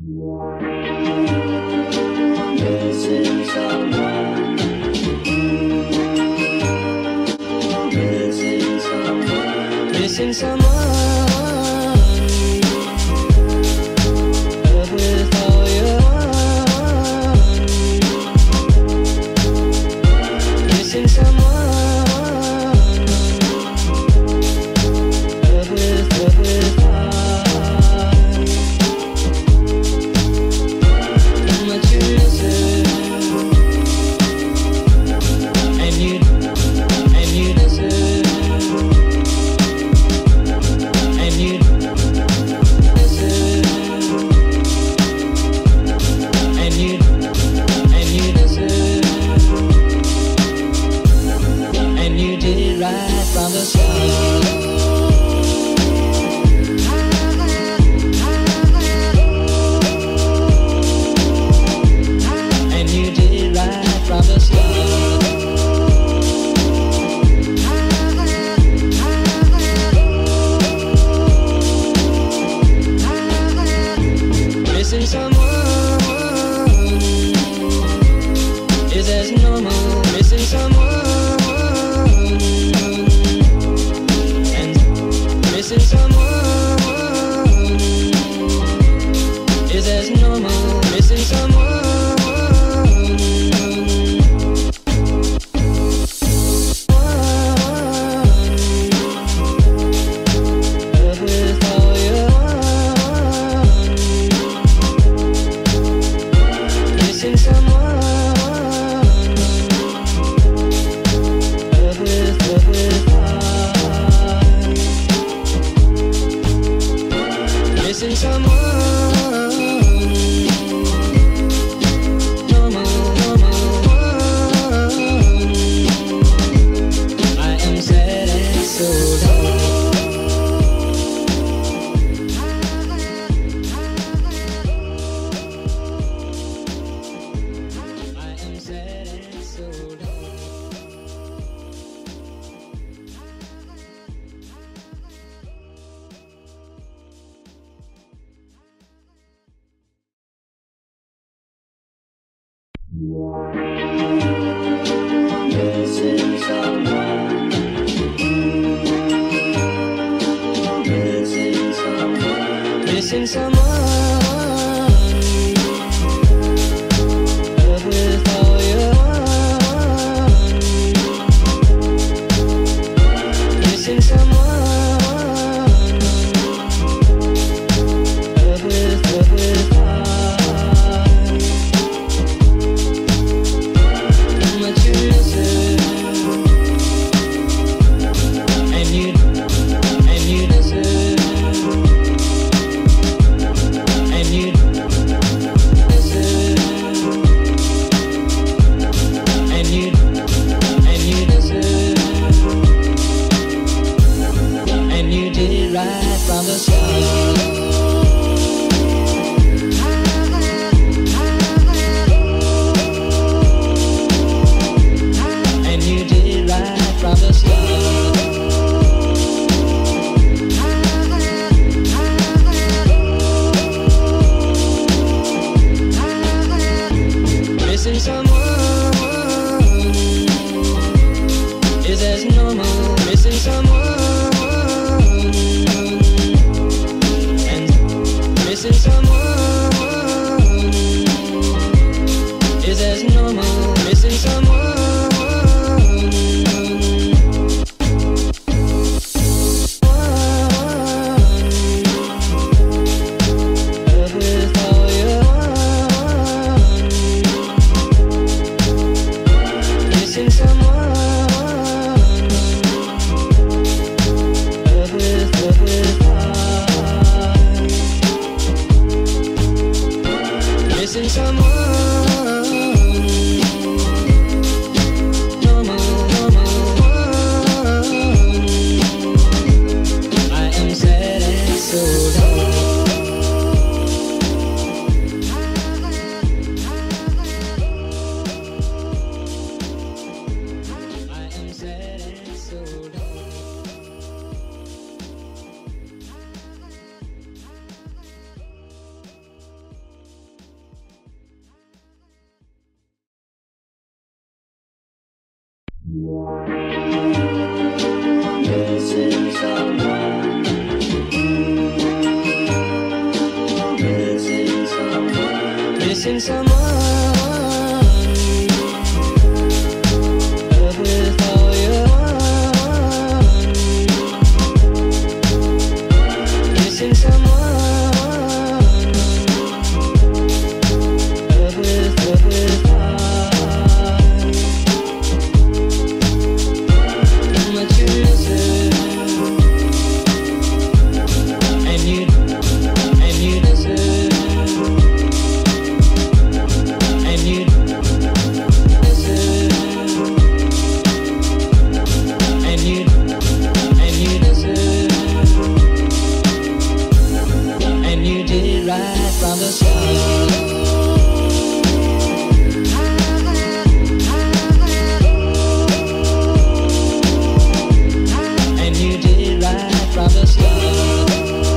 Missing someone. Missing someone. Missing someone. Love with all your heart. Missing someone. Love with heart. How much you miss it. And you miss it. And you miss it. And you miss it. And you did it right from the start. And you did it right from the start. Missing someone is as normal. Missing someone and missing someone is as normal. Missing someone. Love with all your heart. Missing someone. Love with heart. Missing someone. Normal. I am sad and so down. I am sad and so down. Missing someone. Missing someone. Missing someone. Love with all your heart. Missing someone. Love with heart. How much you miss it. And you miss it. And you miss it. And you miss it. And you did it right from the start. And you did it right from the start. Missing someone is as normal. Missing someone and missing someone is as normal. Missing someone. Love with all your heart. Missing someone. Love with heart. Missing someone. Normal. I am sad and so down. I am sad and so down. missing someone. Love with all your heart. Missing someone. Love with heart. How much you miss it, and you deserve. From the start, and you did right from the start.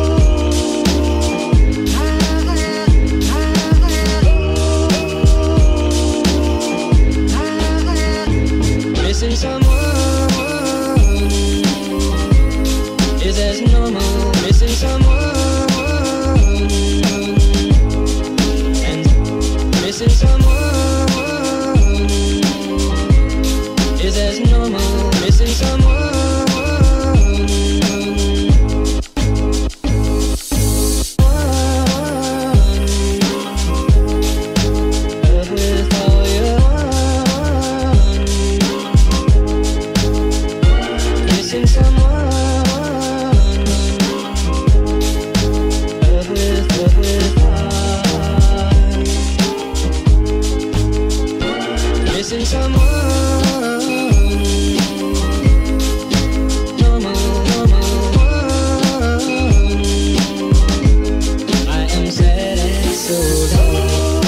Missing someone is as normal. Missing someone. Missing someone is as normal. Missing someone. Love with all your heart. Missing someone. Love with heart. Missing someone. I am sad and so low.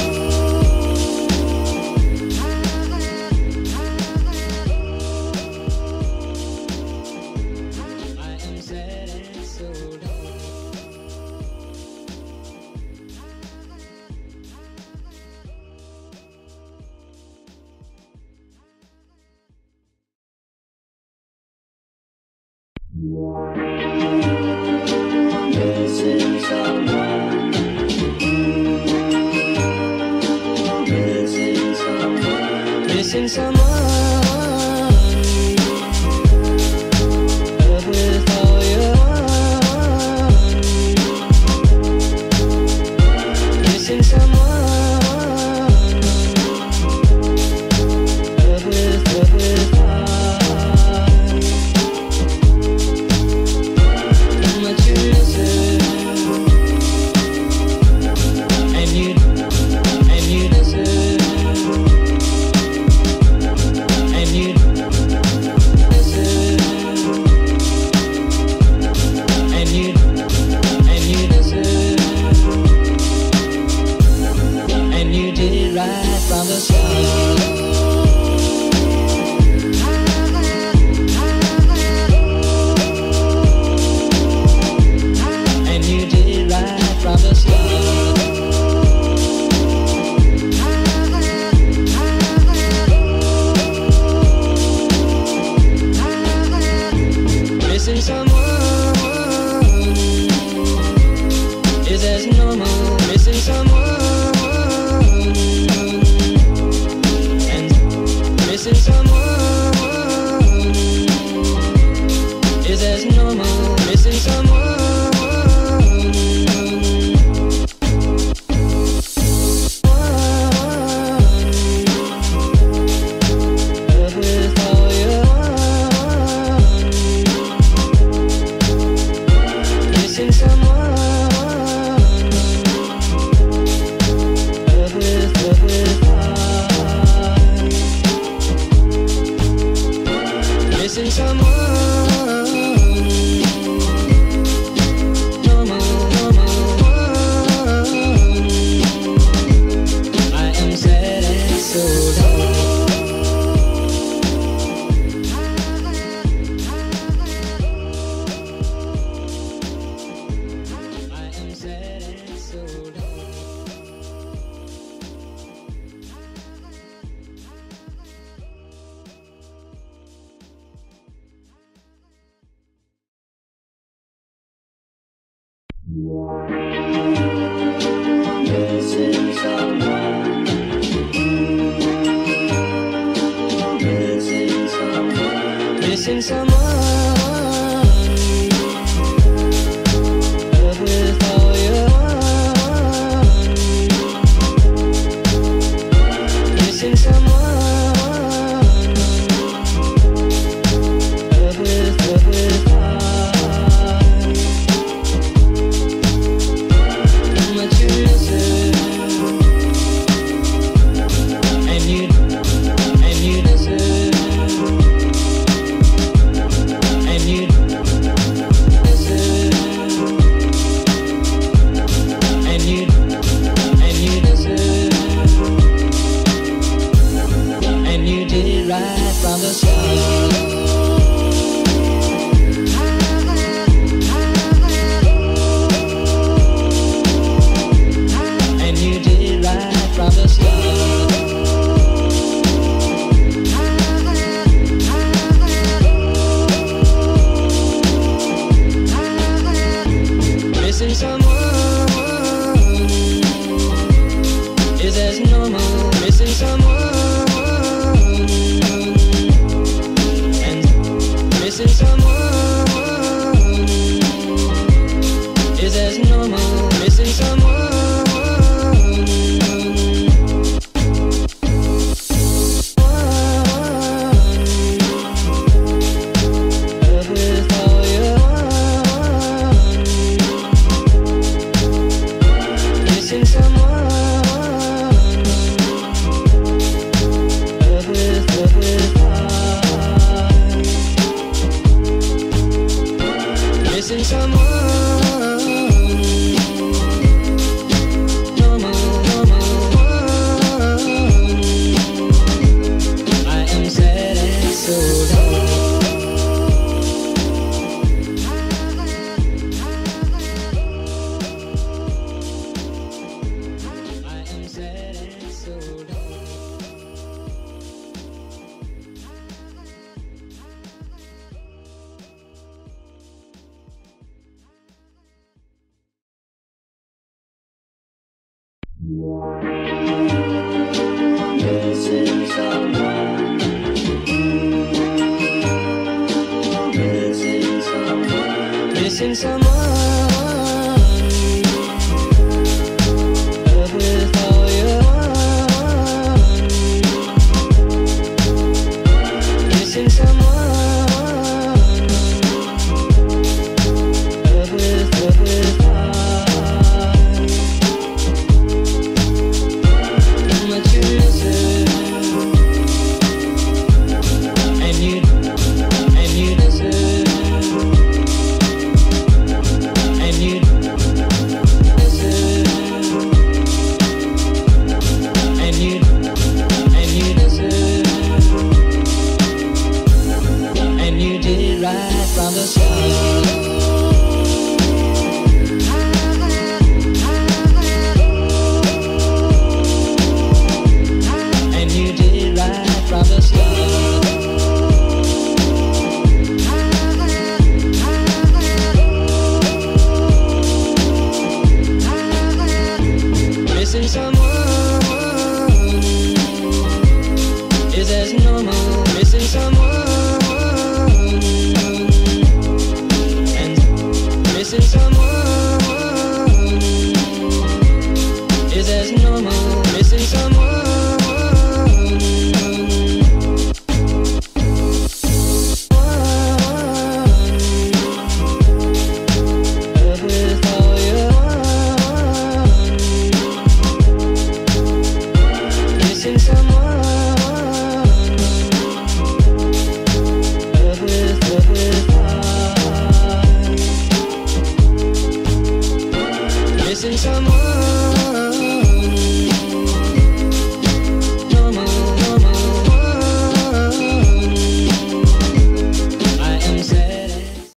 I am sad and so low. Missing someone. Missing someone. Missing someone. Love with all your heart. Missing someone. Love with heart. How much you miss it, and you deserve. And you deserve. And you deserve. And you did right from the start. From the start, missing someone is as normal. Missing someone, and missing someone is as normal. Missing someone. Missing someone. I am sad and so low. I am sad and so low. Missing someone. someone, love with all your heart. Missing someone, love with heart. How much you miss it, and you deserve. Right from the start, and you did right from the start. Missing someone is as normal. Missing someone. Missing someone is as normal. Missing someone, love with all your heart. Missing someone, love with heart. Missing someone, normal. I am sad and so down. I am sad and so down. Missing someone, missing someone, missing someone, love with all your heart. Missing someone, love with heart. How much you miss it, and you deserve, and you deserve, and you deserve, and you did right from the start. From the start, missing someone is as normal. Missing someone, and missing someone is as normal. Missing someone. Missing someone, love with heart. Missing someone.